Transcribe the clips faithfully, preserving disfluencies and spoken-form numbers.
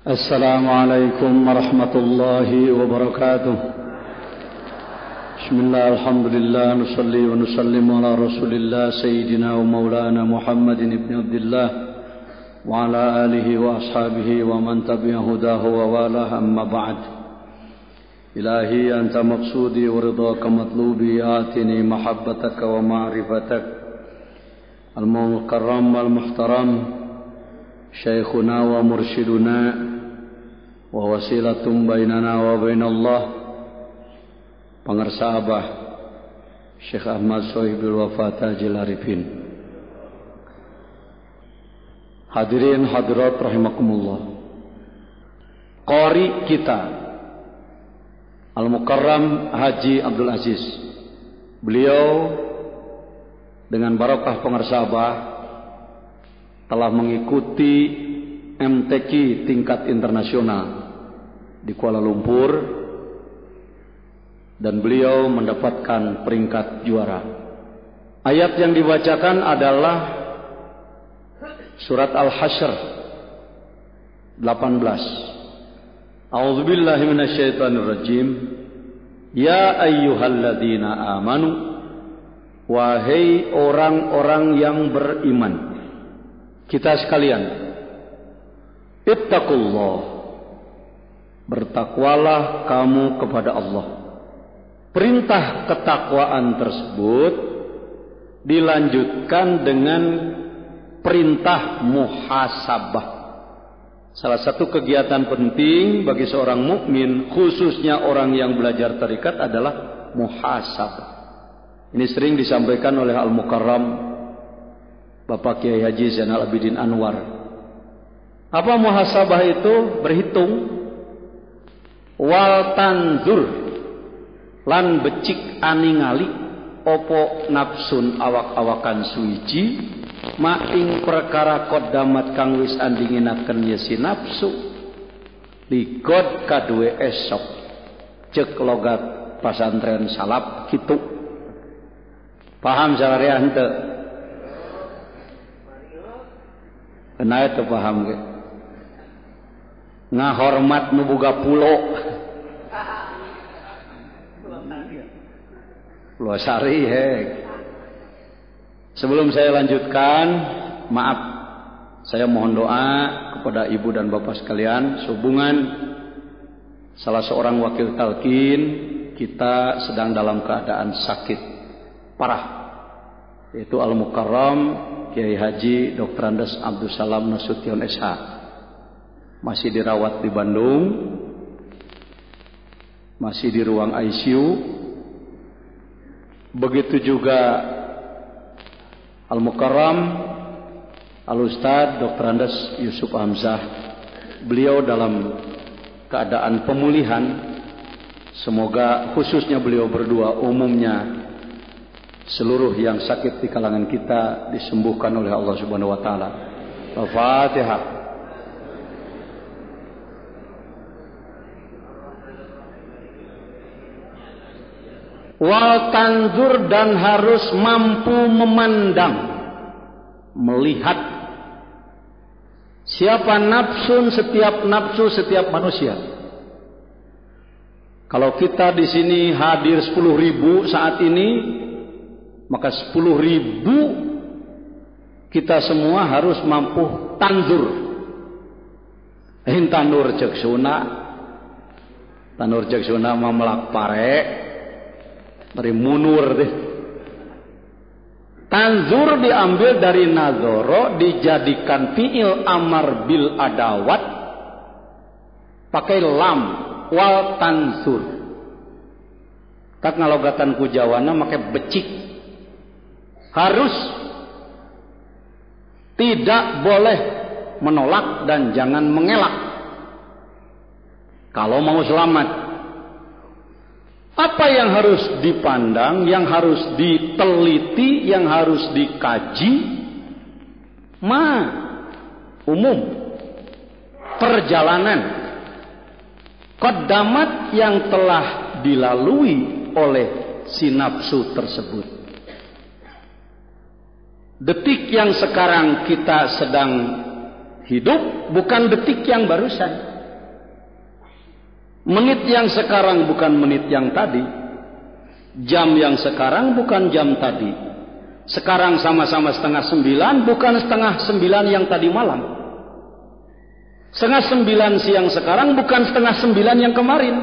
Assalamualaikum warahmatullahi wabarakatuh. Bismillah, alhamdulillah, nusalli wa nusallimu ala rasulillah Sayyidina wa maulana Muhammadin ibn Abdillah wa ala alihi wa ashabihi wa man tabi'a hudahu wa walah, amma ba'd. Ilahi anta maqsudi wa ridhaka matlubi, atini mahabbataka wa ma'rifatak. Al-mukarram al-muhtaram Syekhuna wa mursyiduna wa wasilatum bainana wa bainallah, pangarsa Abah Syekh Ahmad Sohibul Wafa Tajil Arifin. Hadirin hadirat rahimakumullah. Qari kita Al-Mukarram Haji Abdul Aziz, beliau dengan barokah pangarsa Abah telah mengikuti M T Q tingkat internasional di Kuala Lumpur dan beliau mendapatkan peringkat juara. Ayat yang dibacakan adalah surat Al-Hasyr delapan belas. A'udzubillahi minasyaitonirrajim. Ya ayyuhalladzina amanu, wahai orang-orang yang beriman, kita sekalian, ittaqullah, bertakwalah kamu kepada Allah. Perintah ketakwaan tersebut dilanjutkan dengan perintah muhasabah. Salah satu kegiatan penting bagi seorang mukmin, khususnya orang yang belajar tarekat, adalah muhasabah. Ini sering disampaikan oleh Al-Mukarram Bapak Kiai Haji Zainal Abidin Anwar. Apa muhasabah itu? Berhitung. Wal tanzur, lan becik aningali opo nafsun awak-awakan suici maing perkara kodamat kang wis andinginaken yesi nafsu ligod kadue esok, cek logat pasantren salap kitu. Paham sararea henteu? Kenal itu paham ke? Ngahormat nu boga pulo. Pulau Sari hek. Sebelum saya lanjutkan, maaf, saya mohon doa kepada ibu dan bapak sekalian sehubungan salah seorang wakil talqin kita sedang dalam keadaan sakit parah, yaitu Al-Mukarram Kiai Haji Doktor Andes Abdul Salam Nasution S H, masih dirawat di Bandung, masih di ruang I C U. Begitu juga Al-Mukarram Al-Ustadz Doktor Andes Yusuf Hamzah, beliau dalam keadaan pemulihan. Semoga khususnya beliau berdua, umumnya seluruh yang sakit di kalangan kita disembuhkan oleh Allah Subhanahu wa taala. Al-Fatihah. Wal tanzur, dan harus mampu memandang, melihat. Siapa nafsun? Setiap nafsu, setiap manusia. Kalau kita di sini hadir sepuluh ribu saat ini, maka sepuluh ribu kita semua harus mampu tanzur. Hintanur jeksuna, tanur jeksuna mamelak pare, dari munur deh. Tanzur diambil dari nazoro, dijadikan fi'il amar bil adawat, pakai lam, wal tanzur. Tak ngalogatan ku Jawana make becik. Harus, tidak boleh menolak dan jangan mengelak kalau mau selamat. Apa yang harus dipandang, yang harus diteliti, yang harus dikaji? Ma, umum, perjalanan, qaddamat yang telah dilalui oleh si nafsu tersebut. Detik yang sekarang kita sedang hidup bukan detik yang barusan. Menit yang sekarang bukan menit yang tadi. Jam yang sekarang bukan jam tadi. Sekarang sama-sama setengah sembilan, bukan setengah sembilan yang tadi malam. Setengah sembilan siang sekarang, bukan setengah sembilan yang kemarin.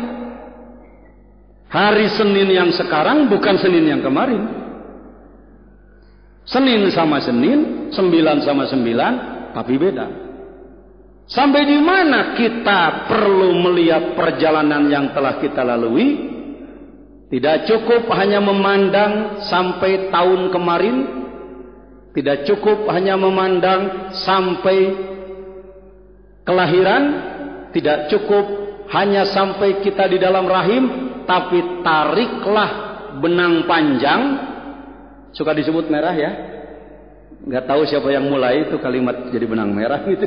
Hari Senin yang sekarang, bukan Senin yang kemarin. Senin sama Senin, sembilan sama sembilan, tapi beda. Sampai di mana kita perlu melihat perjalanan yang telah kita lalui? Tidak cukup hanya memandang sampai tahun kemarin. Tidak cukup hanya memandang sampai kelahiran. Tidak cukup hanya sampai kita di dalam rahim. Tapi tariklah benang panjang. Suka disebut merah ya. Nggak tahu siapa yang mulai itu kalimat jadi benang merah gitu.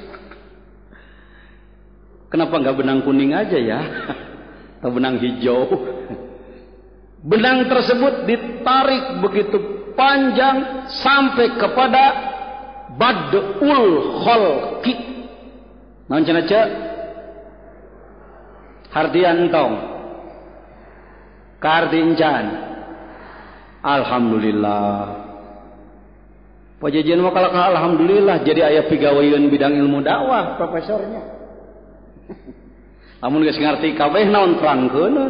Kenapa nggak benang kuning aja ya? Atau benang hijau? Benang tersebut ditarik begitu panjang sampai kepada badul kholqi. Naon cenah ce? Hardian tong. Kardinjan. Alhamdulillah. Pajajian mah kalau alhamdulillah jadi aya pigaweun bidang ilmu dakwah profesornya. Lamun geus ngarti kabeh naon terangkeun.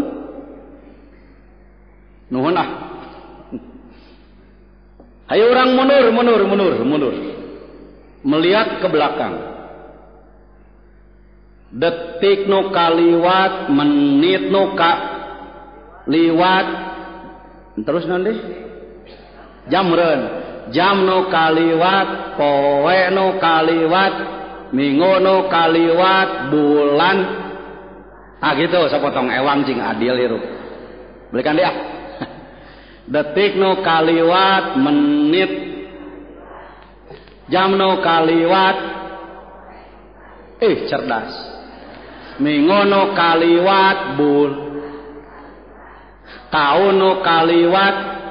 Nuhun ah. Hayo orang mundur, mundur, mundur, mundur. Melihat ke belakang. Detik nu kaliwat, menit nu ka liwat. Terus nanti jam reun. Jam nu kaliwat, poe nu kaliwat, minggu nu kaliwat, bulan. Ah gitu, sapotong ewang cing adil ieu. Belikan dia. Detik nu kaliwat, menit, jam nu kaliwat, eh cerdas. Minggu nu kaliwat, bul, tahun nu kaliwat,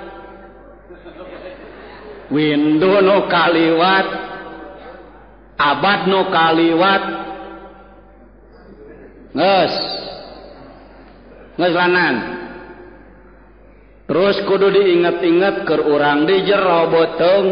windu nu kaliwat, abad nu kaliwat, nges, nges lanan. Terus kudu diinget-inget keur urang di jero beuteung.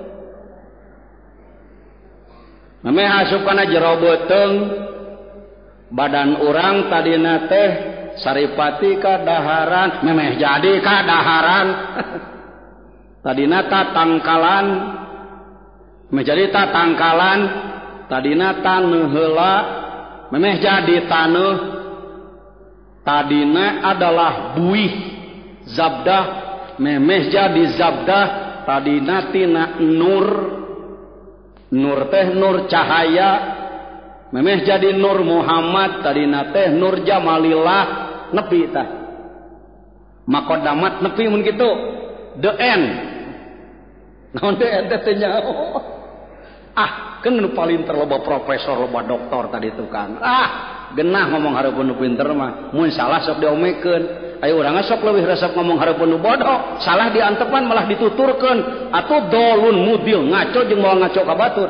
Memeh asup kana jero beuteung. Badan urang tadina teh saripati kadaharan, memeh jadi kadaharan. Tadina ta tangkalan, memeh jadi ta tangkalan, tadina taneuh heula, memeh jadi taneuh. Tadina adalah buih. Zabdah memeh jadi zabdah tadina tina nur nur teh nur cahaya memeh jadi nur Muhammad tadina teh nur Jamalillah nepi tah makodamat nepi mun kitu the end naon the end teh nyaho ah kan nu paling terloba profesor loba doktor tadi itu kan ah genah ngomong hareupeun nu pinter mah mun salah sok diomekeun. Ayo urang sok leuwih resep ngomong hareupeun nu bodoh, salah diantepan malah dituturkeun, atuh dolun mudil ngaco jeung moal ngaco ka batur.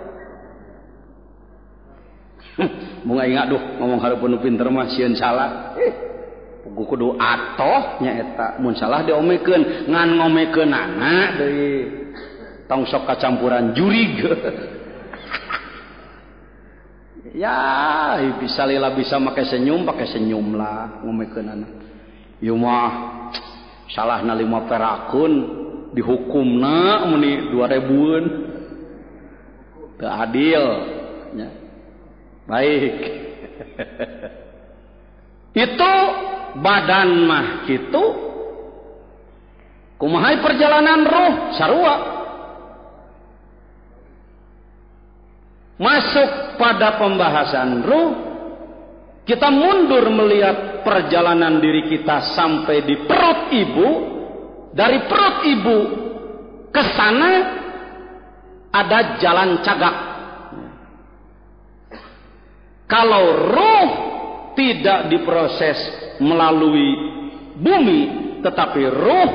Mun ingat duh ngomong hareupeun nu pinter mah sieun salah. Eh, kudu atoh nya eta. Mun salah diomekeun, ngan ngomekeunana deui. Tong sok kacampuran jurig. Ya, bisa lila bisa make senyum, pakai senyum lah ngomekeunana. Ieu mah salahna lima perakun dihukumna meni dua ribuan teu adil nya. Baik. Itu badan mah kitu. Kumaha perjalanan roh sarua. Masuk pada pembahasan ruh, kita mundur melihat perjalanan diri kita sampai di perut ibu. Dari perut ibu ke sana ada jalan cagak. Kalau ruh tidak diproses melalui bumi, tetapi ruh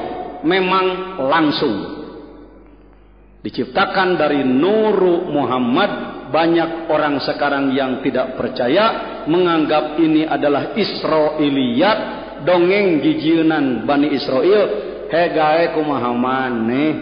memang langsung diciptakan dari nuru Muhammad banyak orang sekarang yang tidak percaya, menganggap ini adalah Israiliyat, dongeng jijienan Bani Israel. Hegae kumaha maneh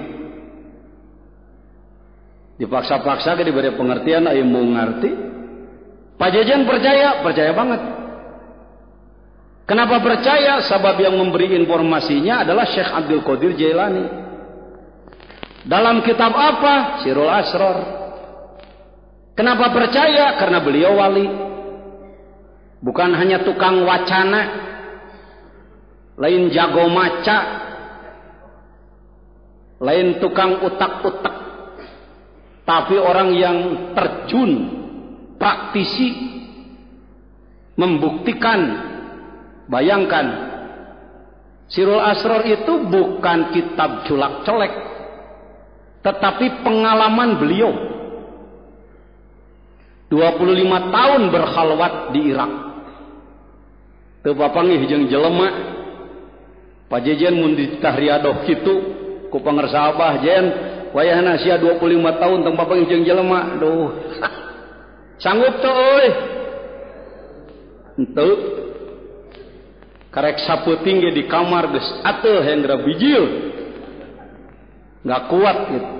dipaksa-paksa ke diberi pengertian aya mau ngarti. Pajajan percaya, percaya banget. Kenapa percaya? Sebab yang memberi informasinya adalah Syekh Abdul Qadir Jailani. Dalam kitab apa? Sirul Asrar. Kenapa percaya? Karena beliau wali. Bukan hanya tukang wacana, lain jago maca, lain tukang utak-utak, tapi orang yang terjun, praktisi, membuktikan. Bayangkan, Sirul Asrar itu bukan kitab culak-colek, tetapi pengalaman beliau. dua puluh lima tahun berkhalwat di Irak. Teu papangih jeung jelema. Pajejen mun ditahriadoh kitu ku pangarsa Abah jen, wayahna sia dua puluh lima tahun tong papangih jeung jelema. Aduh. Sanggup teu euy? Henteu. Karek sapeuting ge di kamar geus atuh hendra bijil. Enggak kuat gitu.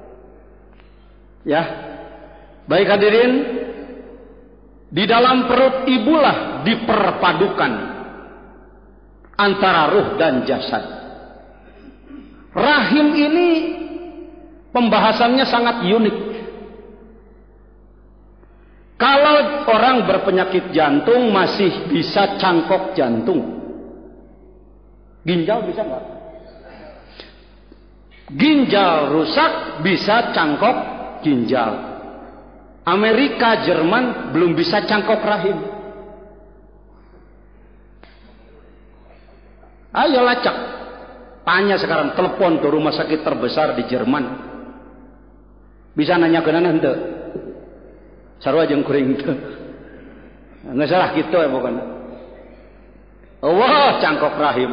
Ya. Baik hadirin, di dalam perut ibulah diperpadukan antara ruh dan jasad. Rahim ini pembahasannya sangat unik. Kalau orang berpenyakit jantung masih bisa cangkok jantung. Ginjal bisa nggak? Ginjal rusak bisa cangkok ginjal. Amerika, Jerman belum bisa cangkok rahim. Ayo lacak. Tanya sekarang, telepon ke rumah sakit terbesar di Jerman. Bisa nanya ke nana henteu? Sarua jeung kuring teu. Nggak salah gitu ya pokoknya. Wah, cangkok rahim.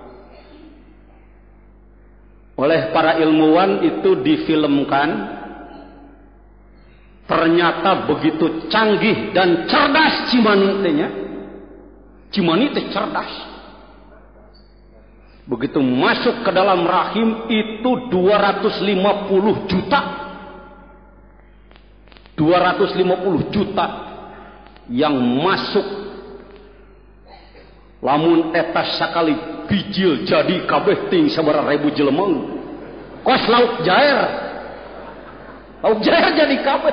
Oleh para ilmuwan itu difilmkan. Ternyata begitu canggih dan cerdas Cimani teh nya. Cimani teh cerdas. Begitu masuk ke dalam rahim itu dua ratus lima puluh juta. dua ratus lima puluh juta yang masuk. Lamun eta sakali bijil jadi kabeh ting sabaraha ribu jelema. Kos lauk jair. Lauk jair jadi kabeh.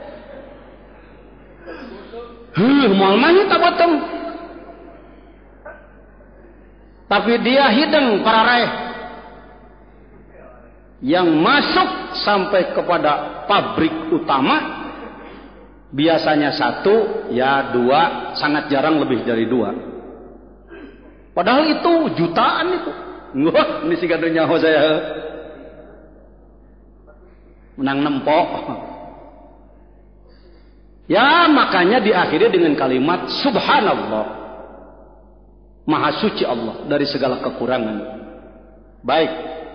Heuh, moal mah eta botong. Tapi dia hidung para raih. Yang masuk sampai kepada pabrik utama biasanya satu, ya dua, sangat jarang lebih dari dua. Padahal itu jutaan itu. Wah, ini sih kado nyaho saya. Menang nempok. Ya, makanya diakhiri dengan kalimat Subhanallah. Maha suci Allah dari segala kekurangan. Baik.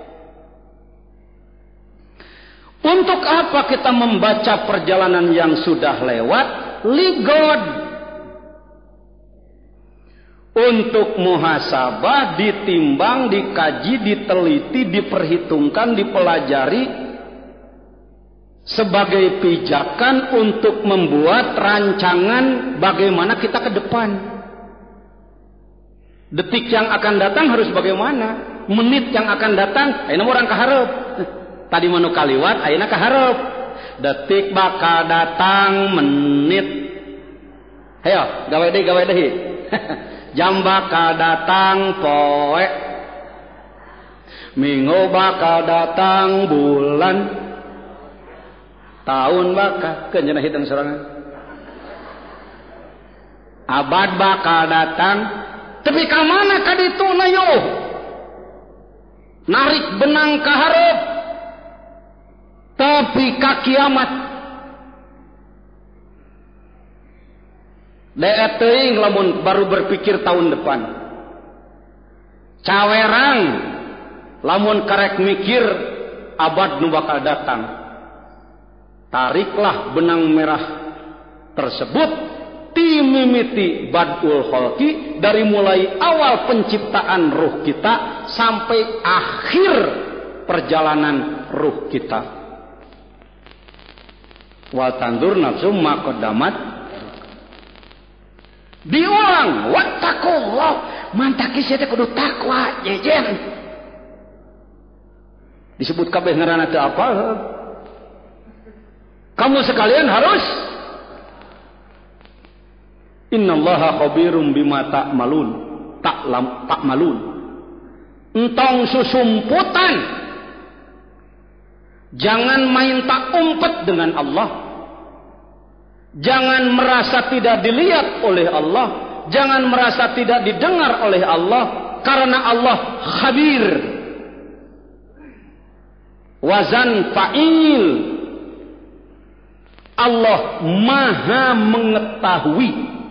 Untuk apa kita membaca perjalanan yang sudah lewat? Ligod. Untuk muhasabah, ditimbang, dikaji, diteliti, diperhitungkan, dipelajari sebagai pijakan untuk membuat rancangan bagaimana kita ke depan. Detik yang akan datang harus bagaimana? Menit yang akan datang, ayeuna orang kaharep. Tadi manu kaliwat, ayeuna kaharep. Detik bakal datang, menit. Hayo, gawe deui, gawe deui. Jam bakal datang, poe. Minggu bakal datang, bulan. Tahun bakal, keun cenah hitung sorangan. Abad bakal datang. Tapi ka mana ka ditu na yo? Narik benang ka hareup. Tapi ka kiamat. Dae teuing lamun baru berpikir tahun depan. Cawerang lamun karek mikir abad nu bakal datang. Tariklah benang merah tersebut timimiti badul kholqi, dari mulai awal penciptaan ruh kita sampai akhir perjalanan ruh kita. Wal tandur nafsu maqaddamat, diulang wattaqullah, mantaki sia teh kudu takwa jejen. Disebut kabeh ngaranna teu apa? Kamu sekalian harus innallaha khabirum bima ta'malun, ta'lam ta'malun. Entong susumputan. Jangan main tak umpet dengan Allah. Jangan merasa tidak dilihat oleh Allah. Jangan merasa tidak didengar oleh Allah. Karena Allah khabir. Wazan fa'il. Allah maha mengetahui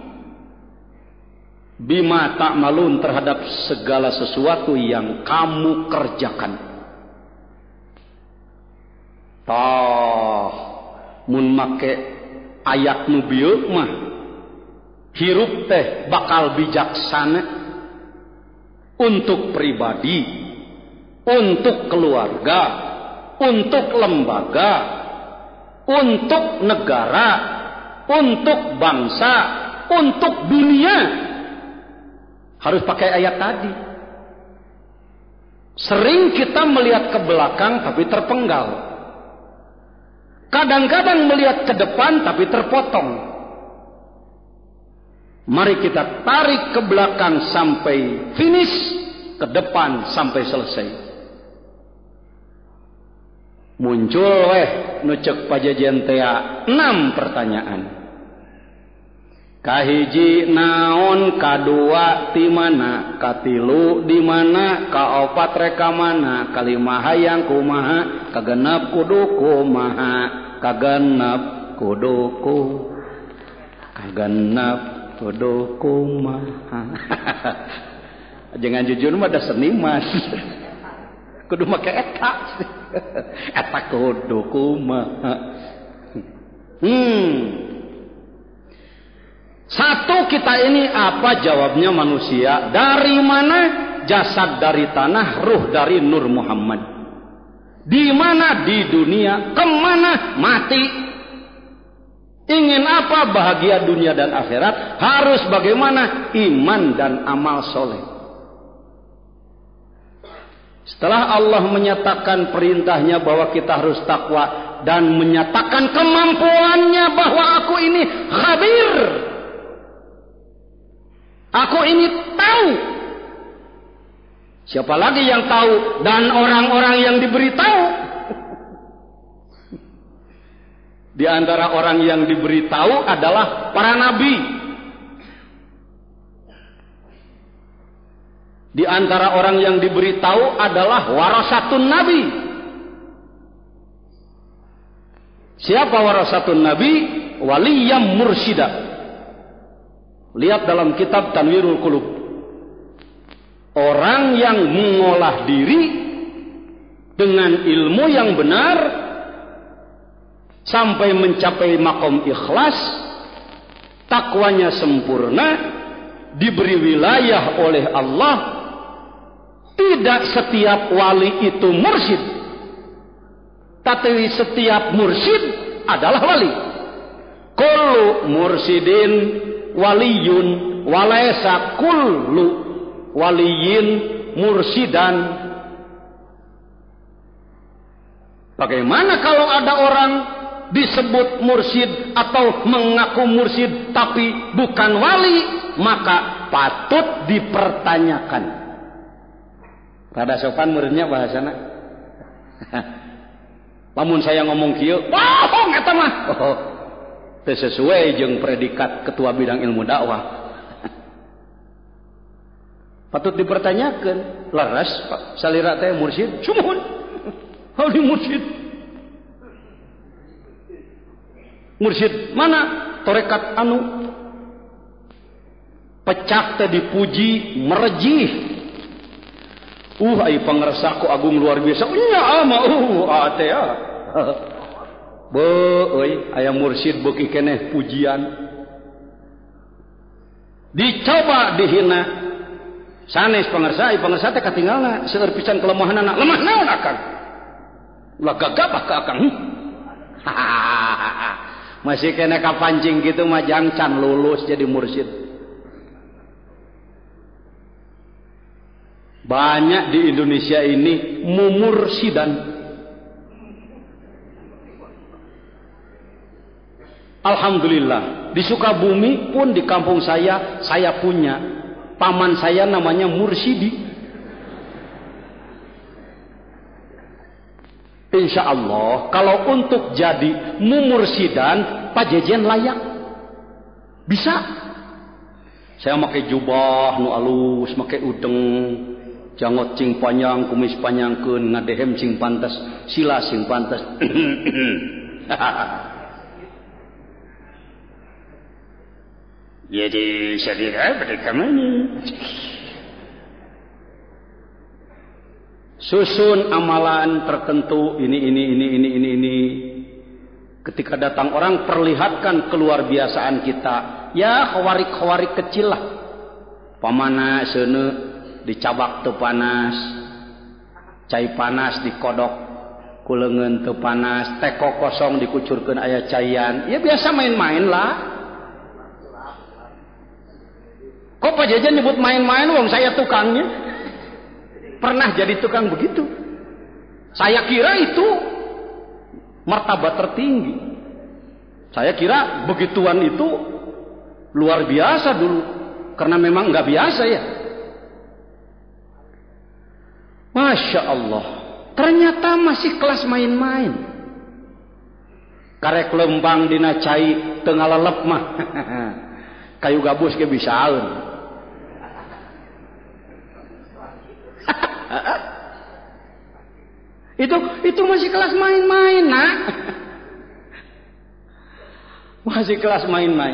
bima ta'malun, terhadap segala sesuatu yang kamu kerjakan. Tah mun make ayat nu bieu mah hirup teh bakal bijaksana untuk pribadi, untuk keluarga, untuk lembaga, untuk negara, untuk bangsa, untuk dunia. Harus pakai ayat tadi. Sering kita melihat ke belakang tapi terpenggal. Kadang-kadang melihat ke depan tapi terpotong. Mari kita tarik ke belakang sampai finish, ke depan sampai selesai. Muncul weh nu ceuk pajajian teh enam pertanyaan. Kahiji naon, kadua ti mana, katilu di mana, kaopat reka mana, kalima hayang kumaha, kagenep kudu kumaha, kagenep kudu ku, kagenep kudu kumaha. Jangan jujur mah ada seniman. Kudu make eta. Eta kudu kumaha. Hmm. Satu, kita ini apa jawabnya manusia? Dari mana? Jasad dari tanah, ruh dari Nur Muhammad. Di mana? Di dunia. Kemana? Mati. Ingin apa? Bahagia dunia dan akhirat. Harus bagaimana? Iman dan amal soleh. Setelah Allah menyatakan perintahnya bahwa kita harus takwa dan menyatakan kemampuannya bahwa aku ini khabir. Aku ini tahu. Siapa lagi yang tahu? Dan orang-orang yang diberitahu. Di antara orang yang diberitahu adalah para nabi. Di antara orang yang diberitahu adalah warasatun nabi. Siapa warasatun nabi? Waliyam mursyida. Lihat dalam kitab Tanwirul Qulub. Orang yang mengolah diri dengan ilmu yang benar sampai mencapai makom ikhlas, takwanya sempurna, diberi wilayah oleh Allah. Tidak setiap wali itu mursyid, tapi setiap mursyid adalah wali. Kullu mursyidin waliyun walaysa kullu waliyin mursidan. Bagaimana kalau ada orang disebut mursyid atau mengaku mursyid tapi bukan wali? Maka patut dipertanyakan. Rada sopan muridnya bahasana. Lamun saya ngomong kieu, bohong eta mah. Oh, teu sesuai jeung predikat ketua bidang ilmu dakwah. Patut dipertanyakan. Laras Pak salira teh mursyid? Cumun. Hal mursyid. Mursyid mana? Torekat anu pecah teh dipuji merejih. Uh ai pangersa ku agung luar biasa. Nya ama uh ate ya. Beuh euy aya mursyid beuki keneh pujian. Dicoba dihina. Sanes pangarsa, pangarsa teh katinggalna seueur pisan kelemahanna. Lemah naon akang? Ulah gagabah ka akang. Masih kena kapancing gitu mah jangcan lulus jadi mursyid. Banyak di Indonesia ini mumursidan. Alhamdulillah di Sukabumi pun di kampung saya saya punya paman saya namanya Mursidi. Insya Allah kalau untuk jadi mumursidan Pak Jejen layak bisa. Saya pakai jubah nu alus, pakai udeng, jangot cing panjang, kumis panjangkeun, ngadehem cing pantas, sila cing pantas. Jadi saya mereka mana? Susun amalan tertentu ini ini ini ini ini ini. Ketika datang orang perlihatkan keluar biasaan kita. Ya khawarik-khawarik kecil lah. Pamana seune dicabak teu panas. Cai panas dikodok kuleungeun teu panas, teko kosong dikucurkeun aya caian. Ya biasa main-main lah. Kok Pak Jejen nyebut main-main, wong saya tukangnya. Pernah jadi tukang begitu. Saya kira itu martabat tertinggi. Saya kira begituan itu luar biasa dulu. Karena memang nggak biasa ya. Masya Allah. Ternyata masih kelas main-main. Karek lembang dina cai teu ngalalep mah. Kayu gabus ke bisaeun. itu itu masih kelas main-main nak. Masih kelas main-main.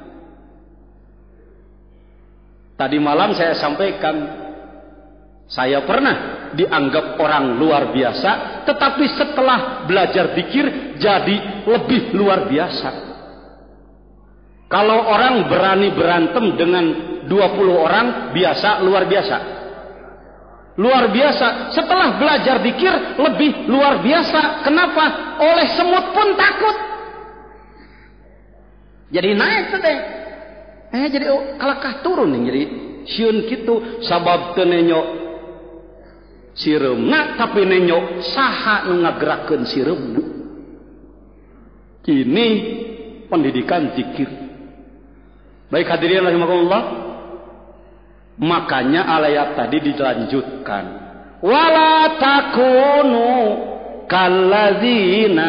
Tadi malam saya sampaikan saya pernah dianggap orang luar biasa, tetapi setelah belajar zikir jadi lebih luar biasa. Kalau orang berani berantem dengan dua puluh orang biasa, luar biasa. Luar biasa. Setelah belajar zikir lebih luar biasa. Kenapa? Oleh semut pun takut. Jadi naik tuh deh. Eh jadi oh, kalakah turun nih. Jadi sieun kitu sabab teu nenyok sireumna tapi nenyok saha nu ngagerakeun sireum. Ini pendidikan zikir. Baik hadirin rahimakumullah. Makanya ayat tadi dilanjutkan. Wala takunu kalladzina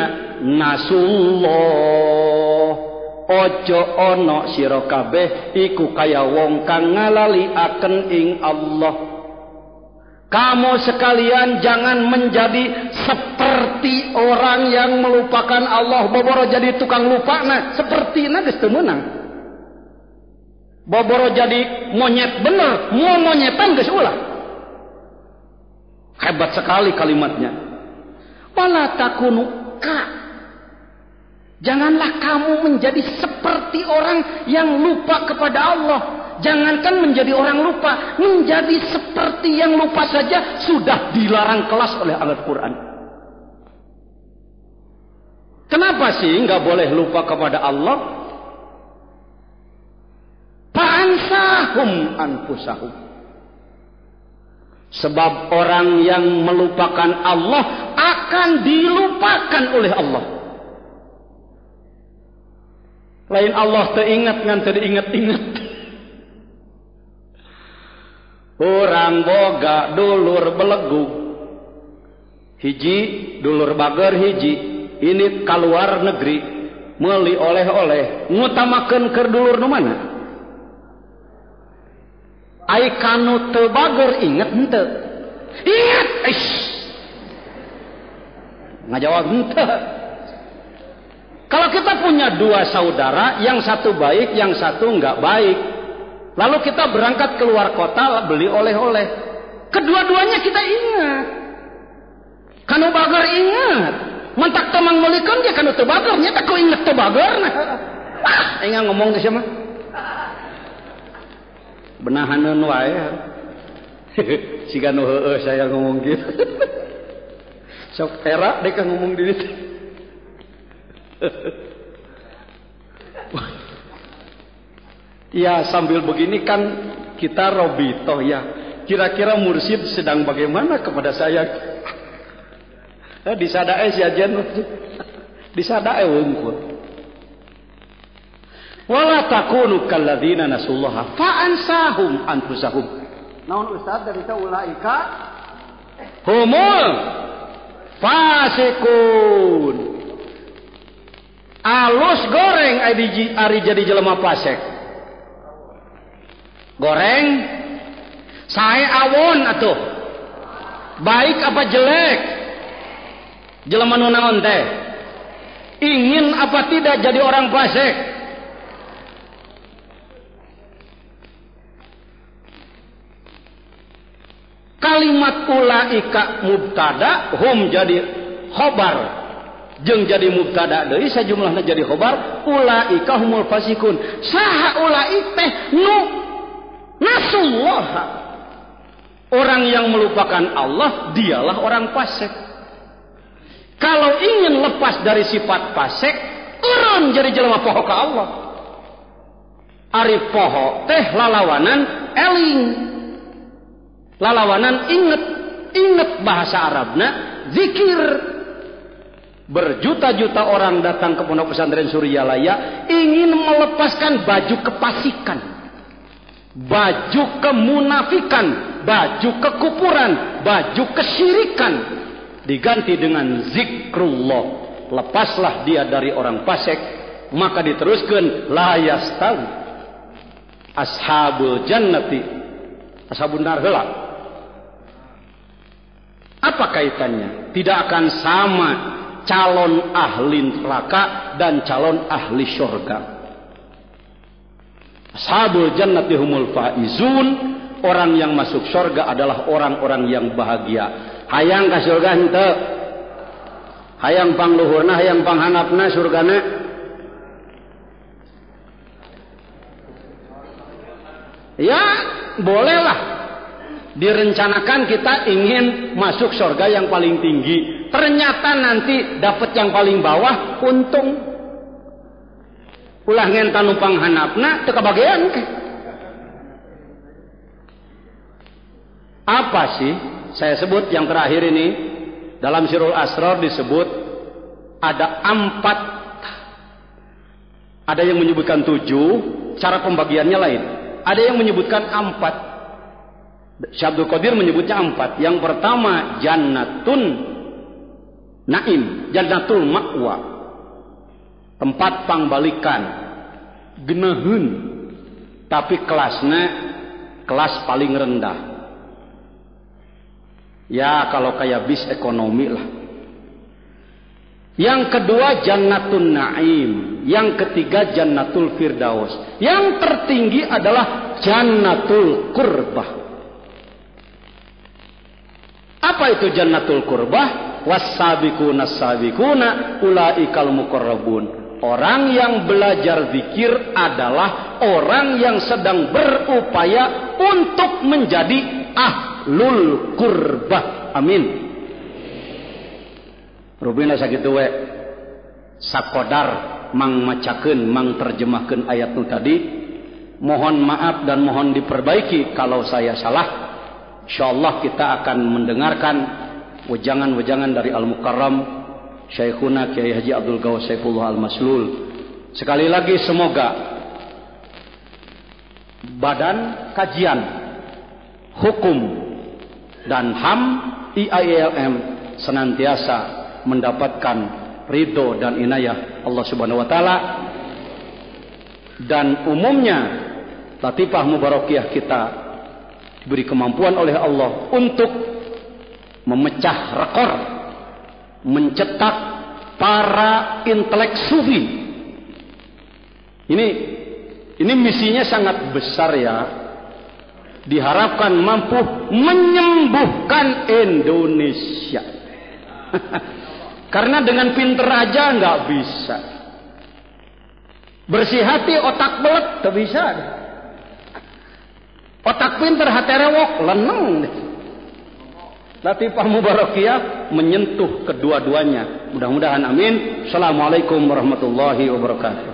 nasullah. Ojo ono sira kabeh iku kaya wong kang ngalaliaken ing Allah. Kamu sekalian jangan menjadi seperti orang yang melupakan Allah. Boboro jadi tukang lupa nah seperti na geus teu meunang. Boboro jadi monyet bener, mau monyetan geus ulah. Hebat sekali kalimatnya. Wala takunu ka. Janganlah kamu menjadi seperti orang yang lupa kepada Allah. Jangankan menjadi orang lupa, menjadi seperti yang lupa saja sudah dilarang kelas oleh Al-Quran. Kenapa sih nggak boleh lupa kepada Allah? Fa'ansahum anfusahum. Sebab orang yang melupakan Allah akan dilupakan oleh Allah. Lain Allah teringat ngan teringat-ingat. Orang boga dulur belegug. Hiji dulur bager hiji. Ini keluar negeri meuli oleh-oleh ngutamakeun keur dulur nu mana? Ai kanu teu bager inget henteu? Inget. Eish. Ngajawab henteu. Kalau kita punya dua saudara, yang satu baik, yang satu enggak baik. Lalu kita berangkat keluar kota beli oleh-oleh. Kedua-duanya kita ingat. Kanu bager ingat. Mentak temang meulikeun dia kan teu bager nya tak inget teu bagerna. Ah, enggak ngomong teh sia mah. Benahaneun wae. Siga nu heueuh saya ngomong gitu. Sok era dek ngomong di ditu. Ya sambil begini kan kita robitoh ya. Kira-kira mursyid sedang bagaimana kepada saya? Eh, disadae si ajen. Disadae wungkul. Wala takunu kalladzina nasullaha fa ansahum anfusahum. Naon ustaz dari ta ulaika humul fasikun. Alus goreng ari jadi jelema fasik. Goreng sae awon atuh. Baik apa jelek? Jelema nu naon teh? Ingin apa tidak jadi orang fasik? Kalimat ulaika mubtada hum jadi khobar jeung jadi mubtada deui sajumlahna jadi khobar ulaika humul fasikun. Saha ulaik teh nu nasullah. Orang yang melupakan Allah dialah orang fasik. Kalau ingin lepas dari sifat fasik, urang jadi jelema poho ka Allah. Ari poho teh lalawanan eling. Lalawanan inget, inget bahasa Arabna, zikir. Berjuta-juta orang datang ke pondok pesantren Suryalaya ingin melepaskan baju kepasikan, baju kemunafikan, baju kekufuran, baju kesyirikan, diganti dengan zikrullah. Lepaslah dia dari orang fasik, maka diteruskan la yastawi ashabul jannati ashabun nar heula. Apa kaitannya? Tidak akan sama calon ahli neraka dan calon ahli surga. Ashabul jannati humul faizun. Orang yang masuk surga adalah orang-orang yang bahagia. Hayang ka surga henteu? Hayang pangluhurna, hayang panghanapna surgana? Ya, bolehlah. Direncanakan kita ingin masuk surga yang paling tinggi, ternyata nanti dapat yang paling bawah, untung ulah ngen tanupang hanapna teu kabagean ke. Apa sih saya sebut yang terakhir ini dalam Sirul Asrar disebut ada empat, ada yang menyebutkan tujuh, cara pembagiannya lain, ada yang menyebutkan empat. Syekh Abdul Qadir menyebutnya empat. Yang pertama jannatun naim, jannatul ma'wa, tempat pangbalikan, geneuheun, tapi kelasnya kelas paling rendah. Ya kalau kayak bis ekonomi lah. Yang kedua jannatun naim, yang ketiga jannatul firdaus, yang tertinggi adalah jannatul qurbah. Apa itu jannatul qurbah? Was-sabiquna as-sabiquna ulaikal muqarrabun. Orang yang belajar zikir adalah orang yang sedang berupaya untuk menjadi ahlul qurbah. Amin. Rubina sakitu we. Sakodar mang macakeun, mang terjemahkeun ayat nu tadi. Mohon maaf dan mohon diperbaiki kalau saya salah. Insyaallah kita akan mendengarkan wejangan-wejangan dari Al-Mukarram Syekhuna Kiai Haji Abdul Ghawas Saifullah Al-Maslul. Sekali lagi semoga Badan Kajian Hukum dan H A M I A I L M senantiasa mendapatkan ridho dan inayah Allah Subhanahu wa taala, dan umumnya latifah mubarakiyah kita diberi kemampuan oleh Allah untuk memecah rekor, mencetak para intelek sufi. Ini ini misinya sangat besar ya. Diharapkan mampu menyembuhkan Indonesia. Karena dengan pinter aja nggak bisa. Bersih hati otak belet tak bisa. Otak pinter hati rewok leneng. Latifah Mubarakiyah menyentuh kedua-duanya. Mudah-mudahan amin. Assalamualaikum warahmatullahi wabarakatuh.